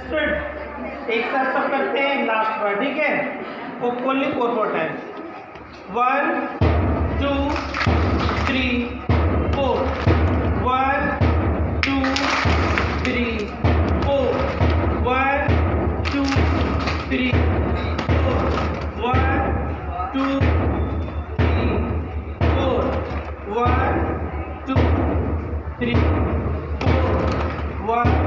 Student एक साथ सब करते हैं लास्ट बार, ठीक है? Only 4 times. 1 2 3 4 1 2 3 4 1 2 3 4 1 2 3 4 1 2 3 4 1